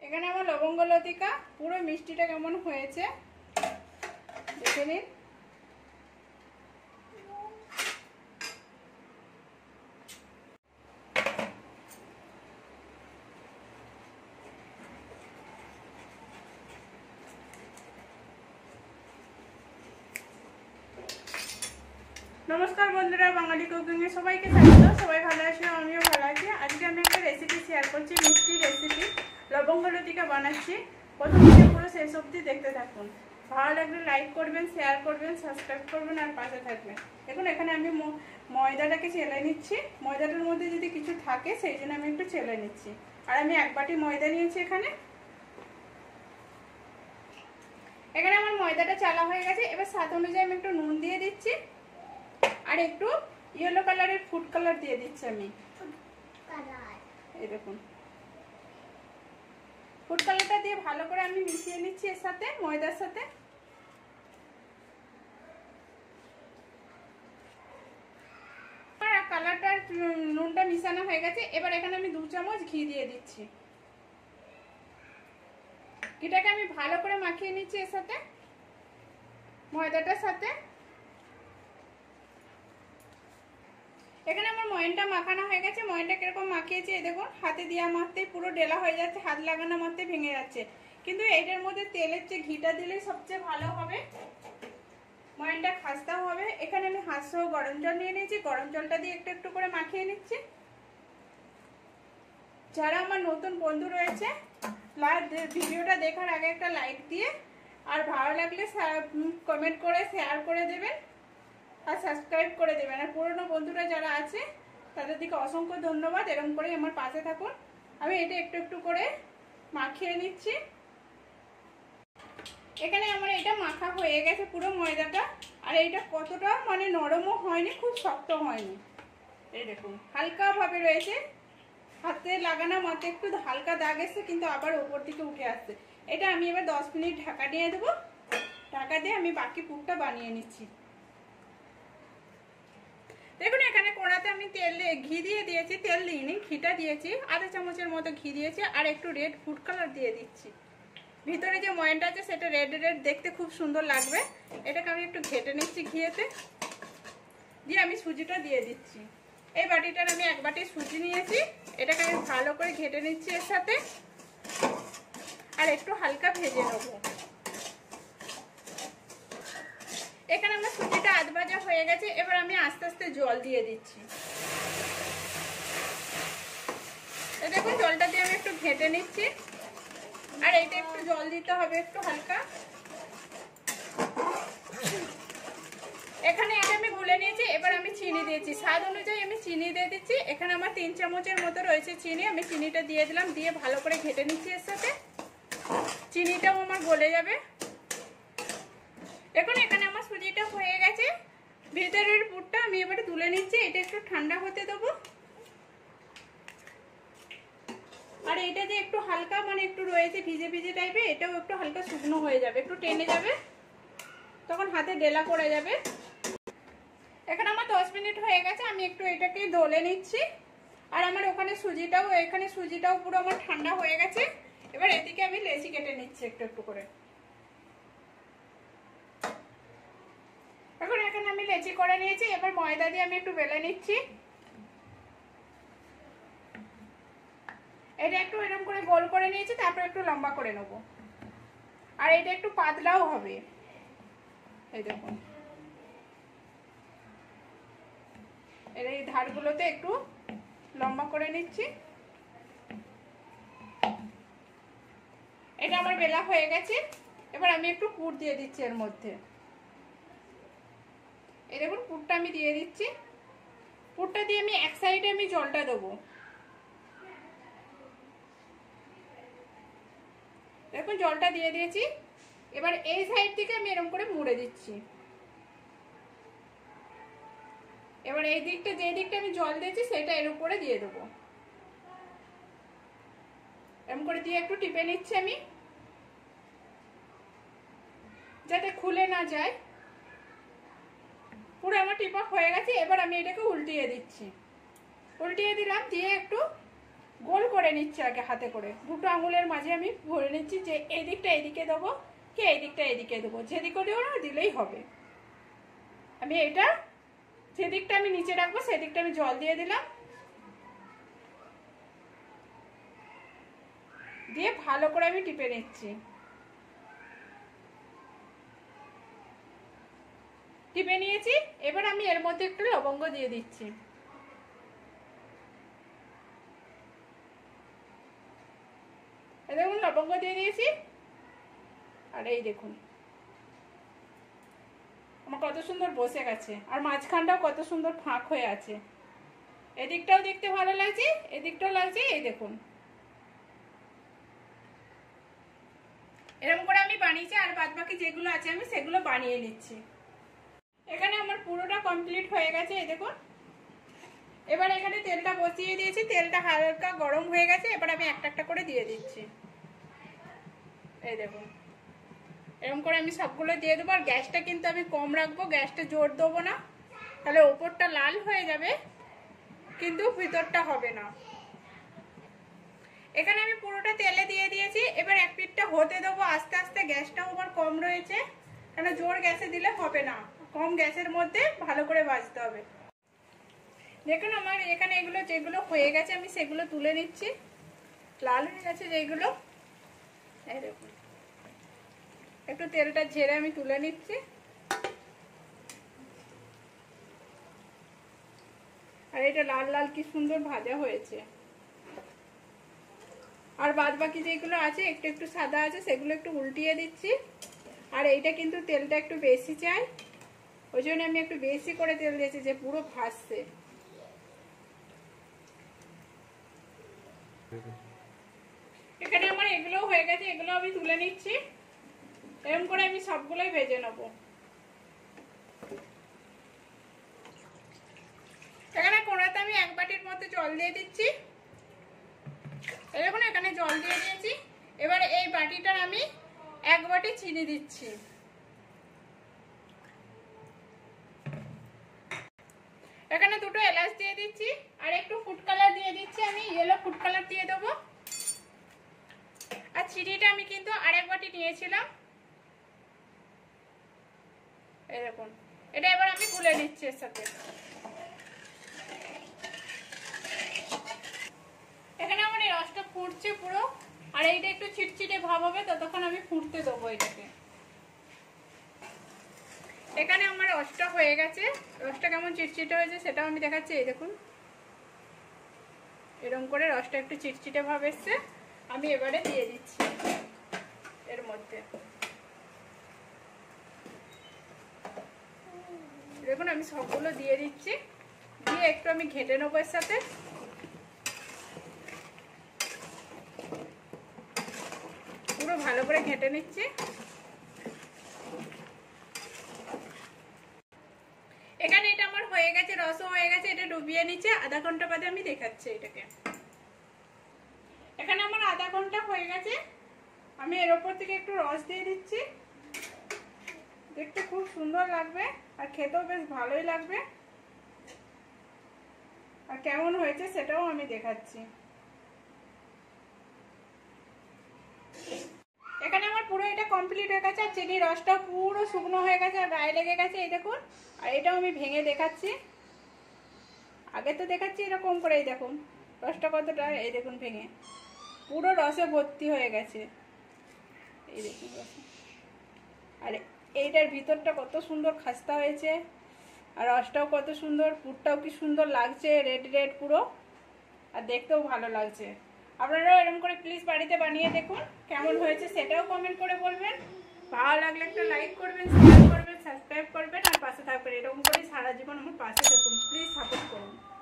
এখানে আমার লবঙ্গ লতিকা পুরো মিষ্টিটা কেমন হয়েছে দেখে নিন। নমস্কার বন্ধুরা, বাঙালি কুকিংয়ে সবাইকে স্বাগত। সবাই ভালো আছে, আমিও ভালো আছি। আজকে আমি একটা রেসিপি শেয়ার করছি, মিষ্টি রেসিপি। লবঙ্গ লতিকা বানাচ্ছি। প্রথম থেকে পুরো শেষ অবধি দেখতে থাকুন। ভালো লাগলে লাইক করবেন, শেয়ার করবেন, সাবস্ক্রাইব করবেন আর পাশে থাকবেন। দেখুন এখানে আমি ময়দাটাকে চেলে নিচ্ছি। ময়দাটার মধ্যে যদি কিছু থাকে সেই জন্য আমি একটু চেলে নিচ্ছি। আর আমি 1 বাটি ময়দা নিয়েছি। এখানে আমার ময়দাটা চালা হয়ে গেছে। এবার স্বাদ অনুযায়ী আমি একটু নুন দিয়ে দিচ্ছি আর একটু ইয়েলো কালারের ফুড কালার দিয়ে দিচ্ছি আমি। এই দেখুন ফুড কালারটা দিয়ে ভালো করে আমি মিশিয়ে নিচ্ছি এর সাথে, ময়দার সাথে। কালারটা নুনটা মিশানো হয়ে গেছে। এবার এখানে আমি 2 চামচ ঘি দিয়ে দিচ্ছি। ঘিটাকে আমি ভালো করে মাখিয়ে নিচ্ছি এর সাথে, ময়দাটার সাথে। এখানে আমার ময়নটা মাখানো হয়ে গেছে। ময়নটা কিরকম মাখিয়েছি এই দেখুন, হাতে দেওয়া মারতেই পুরো ডেলা হয়ে যাচ্ছে, হাত লাগানো মারতে ভেঙে যাচ্ছে। কিন্তু এইটার মধ্যে তেলের চেয়ে ঘিটা দিলে সবচেয়ে ভালো হবে, ময়নটা খাস্তাও হবে। এখানে আমি হাঁসসহ গরম জল নিয়ে নিয়েছি। গরম জলটা দিয়ে একটু একটু করে মাখিয়ে নিচ্ছি। যারা আমার নতুন বন্ধু রয়েছে, ভিডিওটা দেখার আগে একটা লাইক দিয়ে আর ভালো লাগলে কমেন্ট করে শেয়ার করে দেবেন আর সাবস্ক্রাইব করে দেবেন। আর পুরনো বন্ধুরা যারা আছে তাদের দিকে অসংখ্য ধন্যবাদ। এরকম করে আমার পাশে থাকুন। আমি এটা একটু একটু করে মাখিয়ে নিচ্ছি। এখানে আমার এটা মাখা হয়ে গেছে পুরো ময়দাটা। আর এইটা কতটা মানে নরমও হয়নি, খুব শক্ত হয়নি। এই দেখুন হালকা ভাবে রয়েছে, হাতে লাগানো মাত্র একটু হালকা দাগ এসছে, কিন্তু আবার ওপর দিকে উঠে আসছে। এটা আমি এবার 10 মিনিট ঢাকা দিয়ে দেবো। ঢাকা দিয়ে আমি বাকি পুরটা বানিয়ে নিচ্ছি। দেখুন এখানে কড়াতে আমি ঘি দিয়ে দিয়েছি, তেল দিইনি, ঘিটা দিয়েছি। আধা চামচের মতো ঘি দিয়েছি আর একটু রেড ফুড কালার দিয়ে দিচ্ছি। ভিতরে যে ময়নটা আছে সেটা রেড রেড দেখতে খুব সুন্দর লাগবে। এটাকে আমি একটু ঘেটে নিচ্ছি ঘিয়েতে, দিয়ে আমি সুজিটা দিয়ে দিচ্ছি। এই বাটিটার আমি 1 বাটি সুজি নিয়েছি। এটাকে আমি ভালো করে ঘেটে নিচ্ছি এর সাথে আর একটু হালকা ভেজে নেবো। এখানে আমার সুজিটা আধ ভাজা হয়ে গেছে। এবার আমি আস্তে আস্তে জল দিয়ে দিচ্ছি। দেখুন জলটা দিয়ে আমি একটু ঘেটে নিচ্ছি। আর এইটা একটু জল দিতে হবে একটু হালকা। এখানে এটা আমি গুলে নিয়েছি। এবার আমি চিনি দিয়েছি, স্বাদ অনুযায়ী আমি চিনি দিয়ে দিচ্ছি। এখানে আমার 3 চামচের মতো রয়েছে চিনি। আমি চিনিটা দিয়ে দিলাম, দিয়ে ভালো করে ঘেটে নিচ্ছি এর সাথে। চিনিটাও আমার গলে যাবে। দেখুন এখানে আমার সুজিটা হয়ে গেছে। ভেতরের পুরটা আমি এবারে তুলে নিচ্ছি। এটা একটু ঠান্ডা হতে দেবো। আর এটা যে একটু হালকা মানে একটু রয়েছে ভিজে ভিজে টাইপের, এটাও একটু হালকা শুকনো হয়ে যাবে, একটু টেনে যাবে, তখন হাতে ডেলা পড়ে যাবে। এখানে আমার 10 মিনিট হয়ে গেছে। আমি একটু এটাকে দলে নিচ্ছি। আর আমার ওখানে সুজিটাও পুরো আমার ঠান্ডা হয়ে গেছে। এবার এদিকে আমি লেচি কেটে নিচ্ছি একটু একটু করে। এখন এখানে আমি লেচি করে নিয়েছি। এবার ময়দা দিয়ে আমি একটু বেলে নিচ্ছি। এটা একটু এরকম করে গোল করে নিয়েছি, তারপর একটু লম্বা করে নেব। আর এটা একটু পাতলাও হবে। এই দেখুন এর এই ধারগুলোতে একটু লম্বা করে নিচ্ছি। এটা আমার বেলা হয়ে গেছে। এবার আমি একটু পুর দিয়ে দিচ্ছি এর মধ্যে। এই দেখুন পুরটা আমি দিয়ে দিচ্ছি। পুরটা দিয়ে আমি এক সাইডে আমি জলটা দেবো। দেখুন জলটা দিয়ে দিয়েছি। এবার এই সাইড থেকে আমি এরকম করে মুড়ে দিচ্ছি। এবার এই দিকটা, যে দিকটা আমি জল দিয়েছি সেটা এর উপরে দিয়ে দেবো। এরকম করে দিয়ে একটু টিপে নিচ্ছি আমি, যাতে খুলে না যায়। পুরো আমার টিপা হয়ে গেছে। এবার আমি এটাকে উল্টিয়ে দিচ্ছি। উল্টিয়ে দিলাম, দিয়ে একটু গোল করে নিচ্ছি আগে হাতে করে, দুটো আঙুলের মাঝে আমি ভরে নিচ্ছি যে এই দিকটা এদিকে দেবো কি এই দিকটা এদিকে দেবো, যেদিকে দেবো না দিলেই হবে। আমি এটা যেদিকটা আমি নিচে রাখবো সেদিকটা আমি জল দিয়ে দিলাম, দিয়ে ভালো করে আমি টিপে নিচ্ছি। টিপে নিয়েছি, এবার আমি এর মধ্যে একটু লবঙ্গ দিয়ে দিচ্ছি। দেখুন লবঙ্গ দিয়ে দিয়েছি, আর এই দেখুন আমার কত সুন্দর বসে গেছে, আর মাঝখানটাও কত সুন্দর ফাঁক হয়ে আছে। এদিকটাও দেখতে ভালো লাগছে, এদিকটাও লাগছে, এই দেখুন এরকম করে আমি বানিয়েছি। আর বাদ বাকি যেগুলো আছে আমি সেগুলো বানিয়ে নিচ্ছি। এখানে আমার পুরোটা কমপ্লিট হয়ে গেছে, এই দেখুন। এবার এখানে তেলটা বসিয়ে দিয়েছি, তেলটা হালকা গরম হয়ে গেছে, এবার আমি একটা একটা করে দিয়ে দিচ্ছি। এই দেখুন এরকম করে আমি সবগুলো দিয়ে দেবো। আর গ্যাসটা কিন্তু আমি কম রাখবো, গ্যাসটা জোর দেবো না, তাহলে ওপরটা লাল হয়ে যাবে কিন্তু ভিতরটা হবে না। এখানে আমি পুরোটা তেলে দিয়ে দিয়েছি, এবার এক পিঠটা হতে দেবো আস্তে আস্তে। গ্যাসটাও আমার কম রয়েছে, কেন জোর গ্যাসে দিলে হবে না, কম গ্যাসের মধ্যে ভালো করে ভাজতে হবে। দেখুন আমার এখানে এগুলো যেগুলো হয়ে গেছে আমি সেগুলো তুলে নিচ্ছি, লাল হয়ে গেছে যেগুলো। এই দেখুন একটু তেলটা ঝেড়ে আমি তুলে নিচ্ছি। আর এটা লাল লাল কি সুন্দর ভাজা হয়েছে। আর বাদ বাকি যেগুলো আছে একটু একটু সাদা আছে সেগুলো একটু উল্টিয়ে দিচ্ছি। আর এইটা কিন্তু তেলটা একটু বেশি চাই, ওই জন্য আমি একটু বেশি করে তেল দিয়েছি যে পুরো ভাজছে। এখানে আমার এগুলো হয়ে গেছে, এগুলো আমি তুলে নিচ্ছি। এরকম করে আমি সবগুলোই ভেজে নেব। এখানে কোড়াতে আমি এক বাটির মতো জল দিয়ে দিচ্ছি। দেখুন এখানে জল দিয়ে দিয়েছি। এবার এই বাটিটার আমি এক বাটি চিনি দিচ্ছি। এখানে দুটো এলাচ দিয়ে দিচ্ছি, আর একটু ফুড কালার দিয়ে দিচ্ছি, আমি ইয়েলো ফুড কালার দিয়ে দেবো। আর চিনিটা আমি কিন্তু আরেক বাটি নিয়েছিলাম। এই দেখুন এটা এবার আমি গুলে নিচ্ছি এর সাথে। এখানে আমার এই রসটা ফুটছে পুরো, আর এইটা একটু চিটচিটে ভাব হবে, ততক্ষণ আমি ফুটতে দেবো এটাকে। এখানে আমার রসটা হয়ে গেছে, রসটা কেমন চিটচিটে হয়েছে সেটাও আমি দেখাচ্ছি। এই দেখুন এরকম করে রসটা একটু চিটচিটে ভাব এসছে, আমি এবারে দিয়ে দিচ্ছি এর মধ্যে। দেখুন আমি সবগুলো দিয়ে দিচ্ছি, দিয়ে একটু আমি ঘেটে নেবো এর সাথে। পুরো ভালো করে ঘেটে নিচ্ছি। এখানে এটা আমার হয়ে গেছে, রসও হয়ে গেছে, এটা ডুবিয়ে নিচ্ছে। আধা ঘন্টা বাদে আমি দেখাচ্ছি এটাকে। এখানে আমার আধা ঘন্টা হয়ে গেছে, আমি এর ওপর থেকে একটু রস দিয়ে দিচ্ছি। দেখতে খুব সুন্দর লাগবে আর খেতেও বেশ ভালোই লাগবে। আর কেমন হয়েছে সেটাও আমি দেখাচ্ছি। এখানে আমার পুরো এটা কমপ্লিট হয়ে গেছে, আর চিনির রসটা পুরো শুকনো হয়ে গেছে আর গায়ে লেগে গেছে। এই দেখুন, আর এটাও আমি ভেঙে দেখাচ্ছি। আগে তো দেখাচ্ছি এরকম করে, এই দেখুন রসটা কতটা, এই দেখুন ভেঙে পুরো রসে ভর্তি হয়ে গেছে। এই দেখুন রসে, আর এইটার ভিতরটা কত সুন্দর খাস্তা হয়েছে, আর রসটাও কত সুন্দর, পুরটাও কি সুন্দর লাগছে, রেড রেড পুরো, আর দেখতেও ভালো লাগছে। আপনারাও এরকম করে প্লিজ বাড়িতে বানিয়ে দেখুন, কেমন হয়েছে সেটাও কমেন্ট করে বলবেন। ভালো লাগলে একটা লাইক করবেন, শেয়ার করবেন, সাবস্ক্রাইব করবেন, আর পাশে থাকবেন। এরকম করে সারা জীবন আমার পাশে থাকুন, প্লিজ সাপোর্ট করুন।